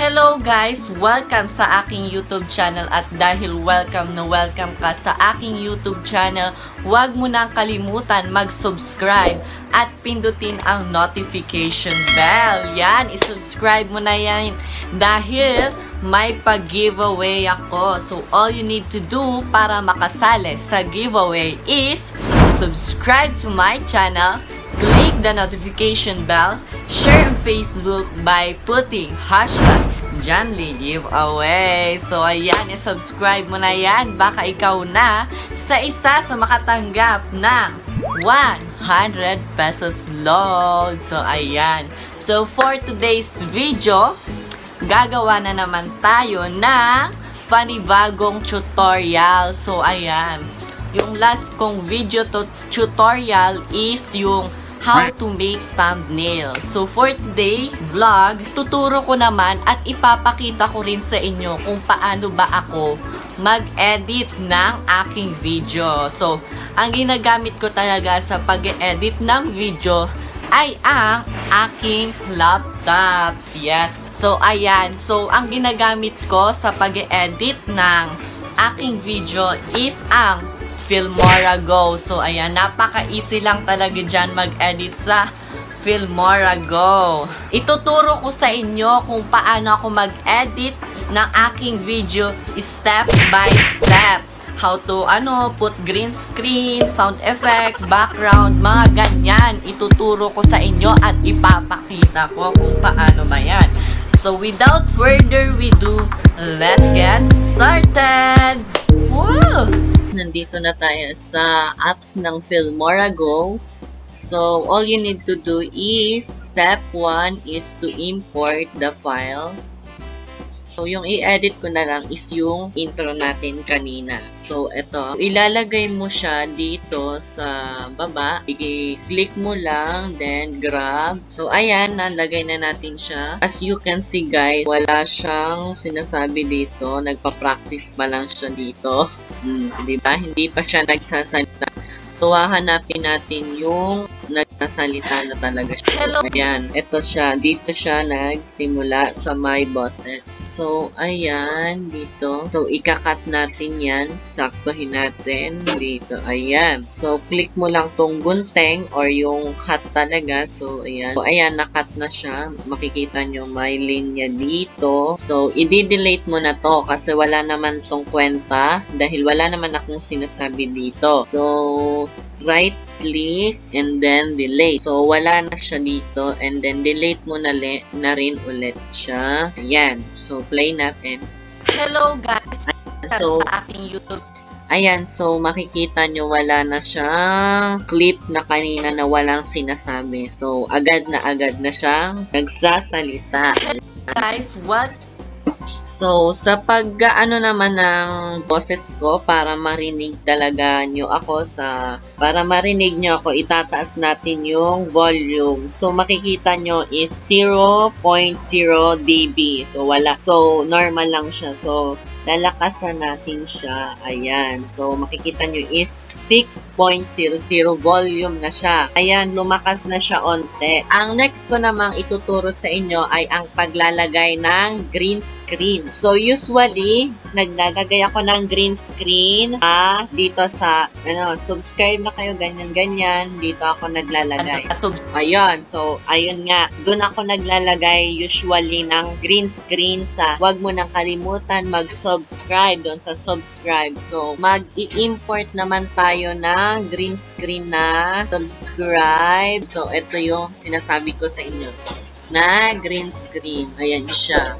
Hello guys! Welcome sa aking YouTube channel at dahil welcome ka sa aking YouTube channel, huwag mo nang kalimutan mag-subscribe at pindutin ang notification bell. Yan, isubscribe mo na yan dahil may pag-giveaway ako. So all you need to do para makasali sa giveaway is subscribe to my channel, click the notification bell, share on Facebook by putting hashtag Janly Giveaway. So, ayan, subscribe mo na yan. Baka ikaw na sa isa sa makatanggap ng 100 pesos load. So, ayan. So, for today's video, gagawa na naman tayo ng panibagong tutorial. So, ayan. Yung last kong video tutorial is yung how to make thumbnail. So, for today vlog, tuturo ko naman at ipapakita ko rin sa inyo kung paano ba ako mag-edit ng aking video. So, ang ginagamit ko talaga sa pag-edit ng video ay ang aking laptops. Yes. So, ayan. So, ang ginagamit ko sa pag-edit ng aking video is ang Filmora Go. So, ayan, napaka-easy lang talaga dyan mag-edit sa Filmora Go. Ituturo ko sa inyo kung paano ako mag-edit ng aking video step by step. How to, put green screen, sound effect, background, mga ganyan. Ituturo ko sa inyo at ipapakita ko kung paano ba yan. So, without further ado, let's get started! Woo! Nandito na tayo sa apps ng Filmora Go. So, all you need to do is, step 1 is to import the file. So, yung i-edit ko na lang is yung intro natin kanina. So, ito, ilalagay mo siya dito sa baba. I-click mo lang, then grab. So, ayan, nalagay na natin siya. As you can see, guys, wala siyang sinasabi dito. Nagpa-practice pa lang siya dito. Diba? Hindi pa siya nagsasalita. So, hahanapin natin yung nagsasalita na talaga siya. Hello. Ayan, ito siya. Dito siya nagsimula sa My Bosses. So, ayan, dito. So, ikakat natin yan. Saktuhin natin dito. Ayan. So, click mo lang tong gunteng or yung cut talaga. So, ayan. So, ayan, nakat na siya. Makikita nyo may linya dito. So, i-delete mo na to kasi wala naman tong kwenta dahil wala naman akong sinasabi dito. So, right click and then delete. So, wala na siya dito and then delete mo na rin ulit siya. Ayan. So, play natin. Hello guys! So, sa aking YouTube. Ayan. So, makikita nyo wala na siyang clip na kanina na walang sinasabi. So, agad na siyang nagsasalita. Hello guys! What? So, sa pag-ano naman ng boses ko, para marinig talaga nyo ako itataas natin yung volume. So, makikita nyo is 0.0 dB. So, wala. So, normal lang siya. So, lalakasan natin siya. Ayan. So, makikita nyo is 6.00 volume na siya. Ayan, lumakas na siya onte. Ang next ko namang ituturo sa inyo ay ang paglalagay ng green screen. So, usually, naglalagay ako ng green screen dito sa, subscribe na kayo, ganyan-ganyan. Dito ako naglalagay. Ayan, so, ayun nga. Doon ako naglalagay usually ng green screen sa, wag mo nang kalimutan mag-subscribe doon sa subscribe. So, mag-i-import naman tayo ng green screen na subscribe. So, ito yung sinasabi ko sa inyo na green screen. Ayan siya.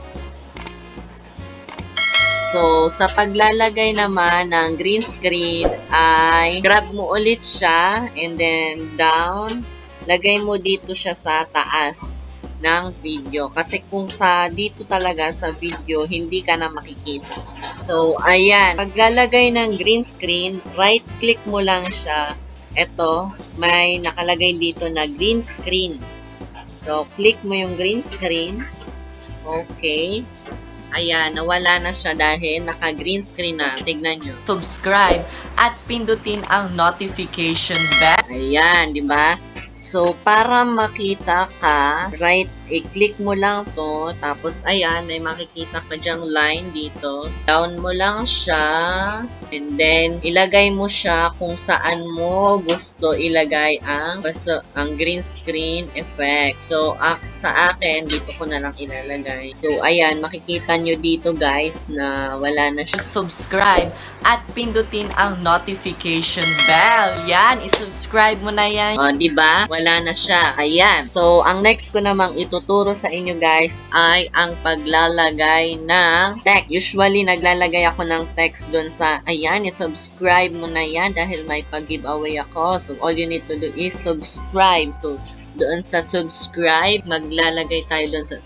So, sa paglalagay naman ng green screen ay grab mo ulit siya and then down. Lagay mo dito siya sa taas ng video. Kasi kung dito talaga sa video, hindi ka na makikita. So, ayan. Paglalagay ng green screen, right-click mo lang siya. Ito, may nakalagay dito na green screen. So, click mo yung green screen. Okay. Ayan, nawala na siya dahil naka-green screen na. Tignan nyo. Subscribe at pindutin ang notification bell. Ayan, di ba? So, para makita ka, i-click mo lang to, tapos ayan, may makikita ka dyang line dito. Down mo lang siya, and then, ilagay mo siya kung saan mo gusto ilagay ang green screen effect. So, sa akin, dito ko na lang ilalagay. So, ayan, makikita nyo dito guys, na wala na siya. Subscribe at pindutin ang notification bell. Yan, isubscribe mo na yan. O, diba? Wala na siya. Ayan. So, ang next ko namang ituturo sa inyo guys ay ang paglalagay ng text. Usually, naglalagay ako ng text dun sa, ayan, isubscribe mo na yan dahil may pag-giveaway ako. So, all you need to do is subscribe. So, doon sa subscribe, maglalagay tayo doon sa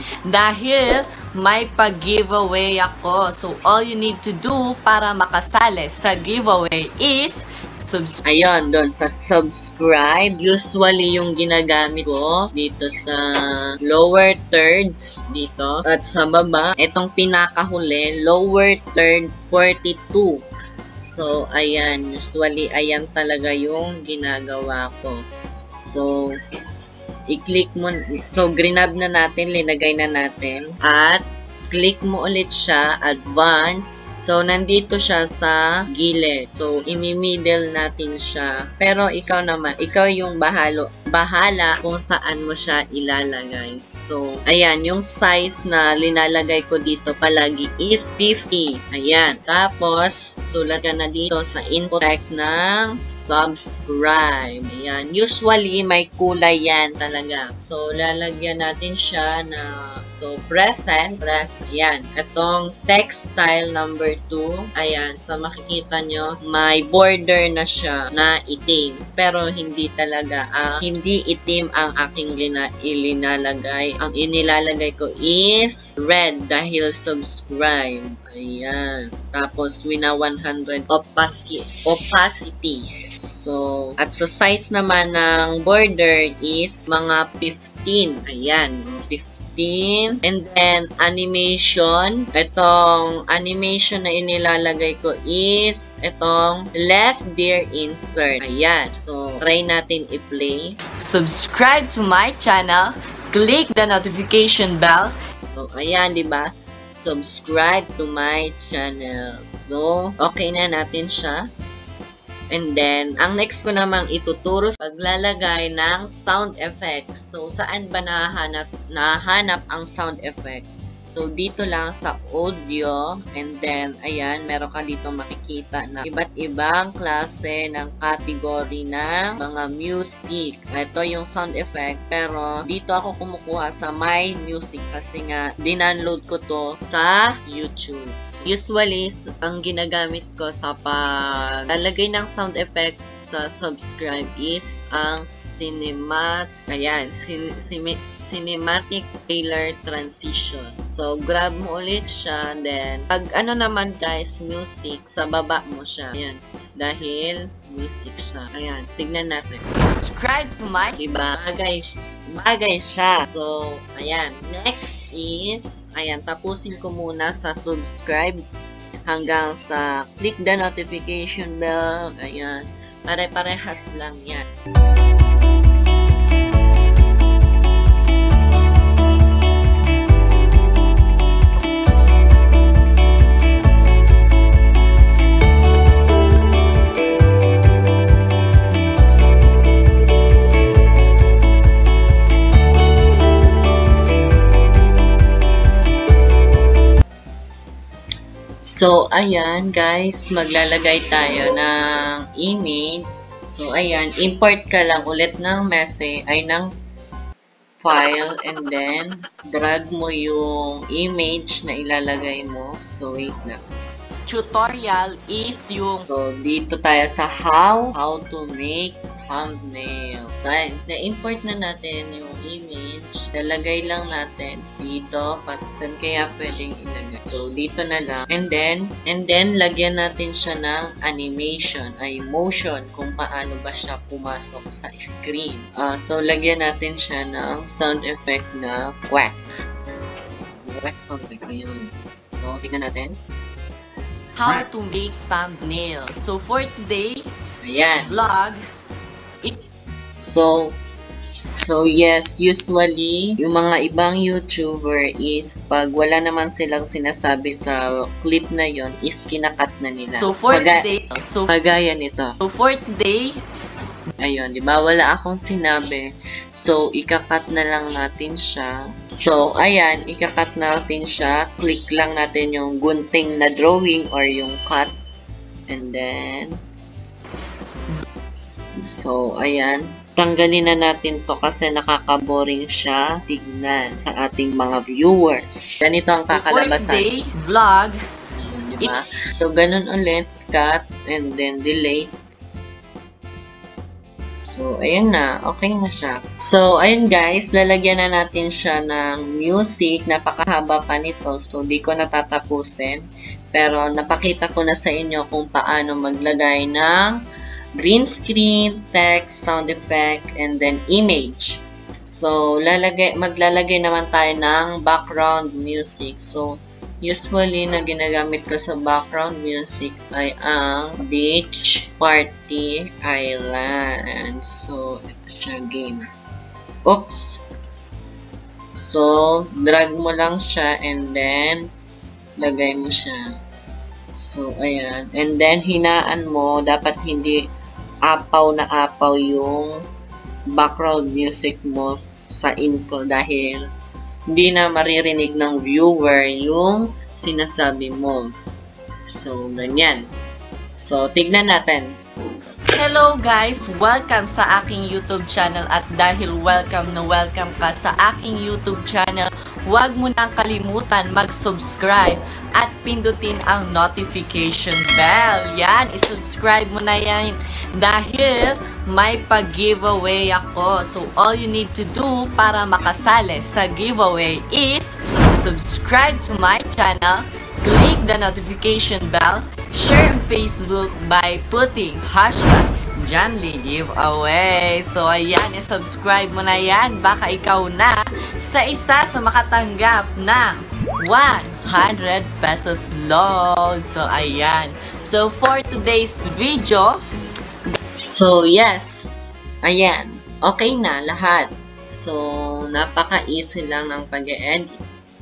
dahil may pag-giveaway ako. So, all you need to do para makasali sa giveaway is ayun, doon sa subscribe. Usually, yung ginagamit ko dito sa lower thirds dito. At sa baba, itong pinakahuli, lower third 42. So, ayan. Usually, ayan talaga yung ginagawa ko. So, i-click mo. So, grinab na natin, linagay na natin. At, click mo ulit siya, advance. So, nandito siya sa gilid. So, imi-middle natin siya. Pero, ikaw naman, ikaw yung bahala kung saan mo siya ilalagay. So, ayan, yung size na linalagay ko dito palagi is 50. Ayan. Tapos, sulat ka na dito sa input text ng subscribe. Ayan. Usually, may kulay yan talaga. So, lalagyan natin siya na present. Ayan. Itong text style number 2. Ayan. So, makikita nyo, may border na siya na itim. Pero, hindi talaga, hindi itim ang aking ilinalagay. Ang inilalagay ko is red dahil subscribe. Ayan. Tapos, wina 100 opacity. So, at sa size naman ng border is mga 15. Ayan. 15. And then, animation. Itong animation na inilalagay ko is itong left there insert. Ayan. So, try natin i-play. Subscribe to my channel. Click the notification bell. So, ayan, diba? Subscribe to my channel. So, okay na natin siya. And then, ang next ko namang ituturo paglalagay ng sound effects. So, saan ba nahanap ang sound effect? So, dito lang sa audio. And then, ayan, meron ka dito makikita na iba't ibang klase ng category ng mga music. Ito yung sound effect. Pero, dito ako kumukuha sa My Music kasi nga, dindownload ko to sa YouTube. So, usually, ang ginagamit ko sa paglalagay ng sound effect sa subscribe is ang cinematic trailer transition. So, grab mo ulit siya. Then, pag ano naman guys, music, sa baba mo siya. Ayan. Dahil, music siya. Ayan. Tignan natin. Subscribe to my iba. Bagay siya. So, ayan. Next is, ayan, tapusin ko muna sa subscribe hanggang sa click the notification bell. Ayan. Pare-parehas lang yan. So, ayan guys, maglalagay tayo ng image. So, ayan, import ka lang ulit ng ng file and then drag mo yung image na ilalagay mo. So, wait lang. Tutorial is yung dito tayo sa how to make thumbnail. So, na-import na natin yung image. Lalagay lang natin dito. Saan kaya pwedeng ilagay? So, dito na lang. And then, lagyan natin siya ng animation, motion, kung paano ba siya pumasok sa screen. So, lagyan natin siya ng sound effect na quack. Quack sound effect. Ayun. So, tingnan natin. how to make thumbnail. So for today, Ayan. vlog, So yes, usually, yung mga ibang YouTuber is, pag wala naman silang sinasabi sa clip na yon is kinakat na nila. So for today, Kagaya nito. So for today, Ayun, di ba? Wala akong sinabi. So, ikakat na lang natin siya. So, ayan, ikakat natin siya. Click lang natin yung gunting na drawing or yung cut. And then, so, ayan. Tanggalin na natin to kasi nakaka-boring siya tignan sa ating mga viewers. Ganito ang kakalabasan. For today, vlog, Diba? So, ganun ulit. Cut and then delete. So, ayan na. Okay na siya. So, ayun guys. Lalagyan na natin siya ng music. Napakahaba pa nito. So, di ko natatapusin. Pero, napakita ko na sa inyo kung paano maglagay ng green screen, text, sound effect, and then image. So, maglalagay naman tayo ng background music. So, usually na ginagamit ko sa background music ay ang Beach Party Island. So, ito siya game. Oops! So, drag mo lang siya and then lagay mo siya. So, ayan. And then, hinaan mo. Dapat hindi apaw na apaw yung background music mo sa intro dahil hindi na maririnig ng viewer yung sinasabi mo. So, ganyan. So, tignan natin. Hello guys! Welcome sa aking YouTube channel at dahil welcome ka sa aking YouTube channel, huwag mo nang kalimutan mag-subscribe at pindutin ang notification bell. Yan, isubscribe mo na yan dahil may pag-giveaway ako. So, all you need to do para makasali sa giveaway is subscribe to my channel, click the notification bell, share on Facebook by putting hashtag Janly Giveaway. So, ayan, subscribe mo na yan. Baka ikaw na sa isa sa makatanggap ng 100 pesos load. So, ayan. So, for today's video, so, yes. Ayan. Okay na lahat. So, napaka-easy lang ng pag-edit.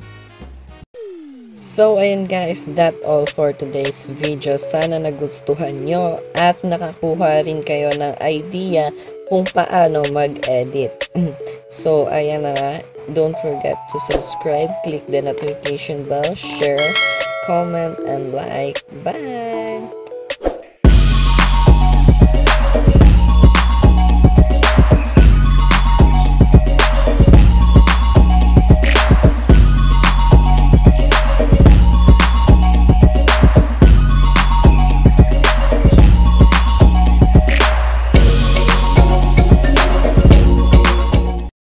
so, ayun guys, that all for today's video. Sana nagustuhan nyo at nakakuha rin kayo ng idea kung paano mag-edit. So, ayan na nga. Don't forget to subscribe, click the notification bell, share, comment, and like. Bye!